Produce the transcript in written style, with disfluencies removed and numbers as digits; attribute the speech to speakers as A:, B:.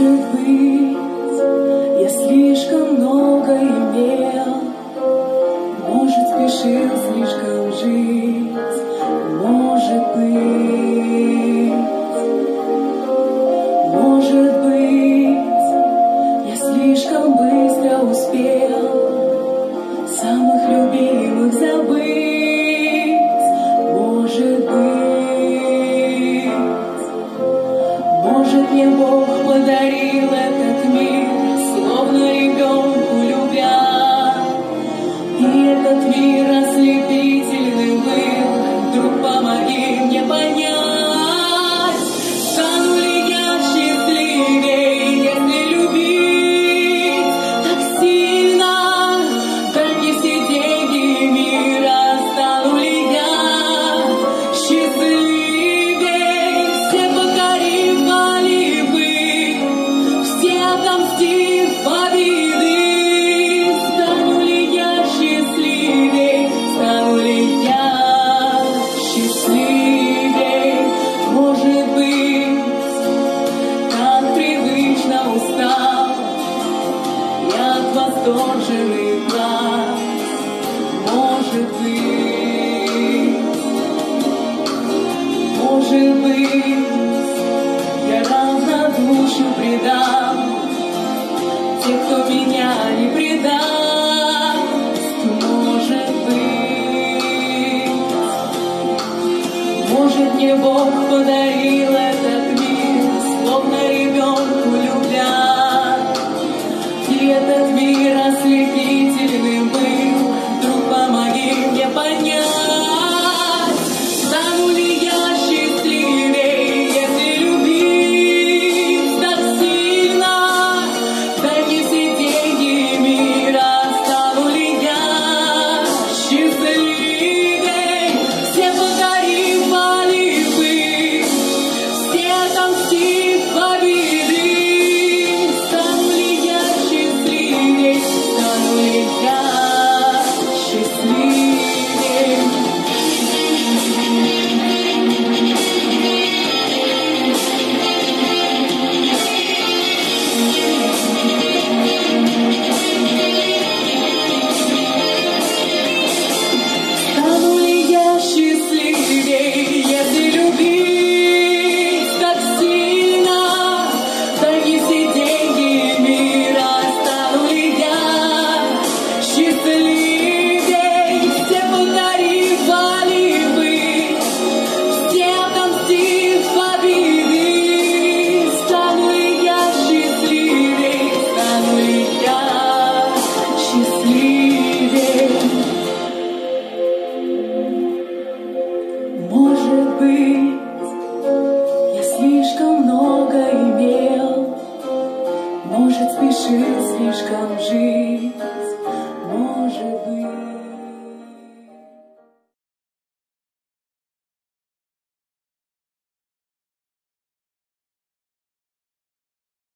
A: Может быть, я слишком много имел, может, спешил слишком жить, может быть, я слишком быстро успел самых любимых забыть, может, мне Бог подарил этот мир, словно ребенку любя, и этот мир ослепительный был, вдруг помоги мне понять, стану ли я счастливей, если любить так сильно, дай мне все деньги мира, стану ли я счастливей, все покорив волевых, все отомстив победы, стану ли я счастливей, стану ли я счастливей, может быть, так привычно устал я от восторженных глаз, может быть, я равнодушию предам тех, кто меня не предаст, может, мне Бог подарил этот мир, словно ребенку любя, и этот мир ослепительным был, вдруг помоги мне понять, стану ли я счастливей, если любить так сильно, дай мне все деньги мира, стану ли я счастливей, все покорив волевых, все отомстив победы, стану ли я счастливей, стану ли я счастливей. Стану ли я счастливей, если любить так сильно, дай мне все деньги мира, стану ли я счастливей, все покорив волевых, все отомстив победы, стану ли я счастливей, стану ли я счастливей. Может быть, я слишком много имел, может, спешил слишком жить, может быть.